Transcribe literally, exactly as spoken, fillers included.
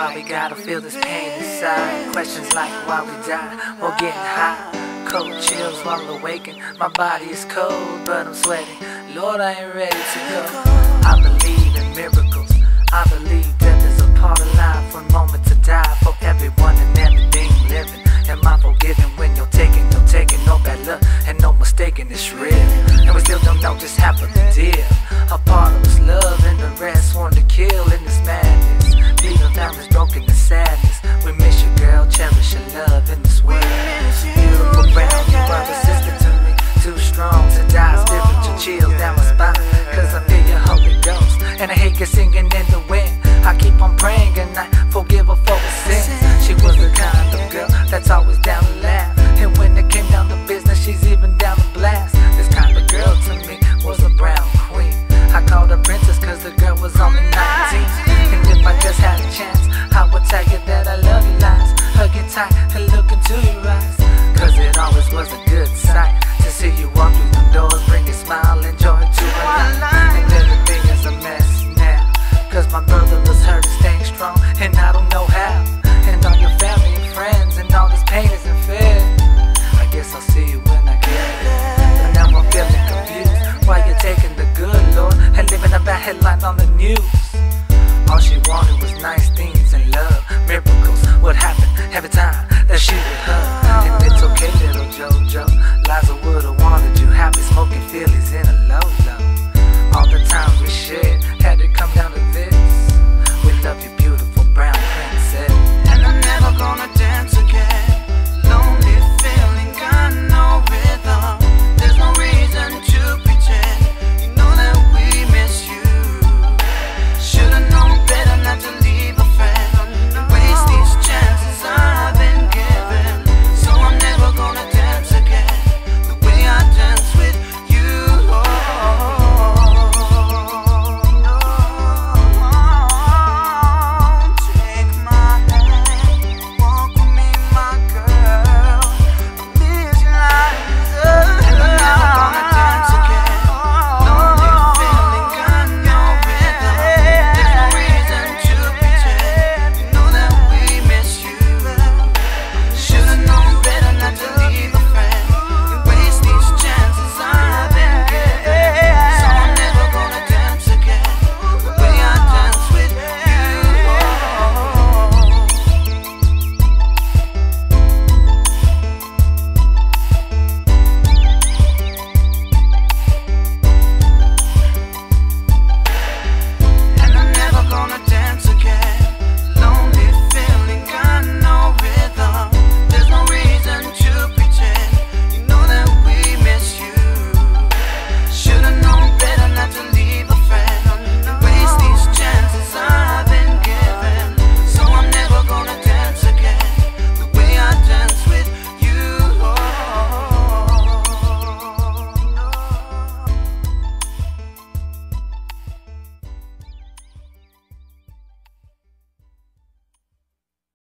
why we gotta feel this pain inside. Questions like why we die or getting high. Cold chills while awaking. My body is cold, but I'm sweating. Lord, I ain't ready to go. I believe in miracles. I believe death is a part of life. One moment to die for everyone and everything living. Am I forgiven when you're taking, no taking, no bad luck and no mistaking, it's real. And we still don't know just half of the deal. A part of us love and the rest want to kill in this madness. Leaving families broken and sadness. We miss you, girl, cherish your love in this world. Beautiful brown, you are the sister to me. Too strong to die, spiritual chills down my spine. Cause I feel your Holy Ghost. And I hate you singing in the wind. I keep on praying and I forgive her for her sins. She was the kind of girl that's always down to laugh. And when it came down to business, she's even down to blast. This kind of girl to me was a brown queen. I called her princess cause the girl was only nineteen. And if I just had a chance, I would tell you that I love you lies. Hug you tight and look into your eyes. Cause it always was a good sight to see you walk through the doors, bring a smile and joy to her life. And everything is a mess now, cause my brother was hurt and staying strong, and I don't know how. And all your family and friends, and all this pain isn't fair. I guess I'll see you when I get there. But now I'm feeling confused. Why you taking the good, Lord, and living a bad headline on the news? All she wanted was nice things and love, miracles. What happened every time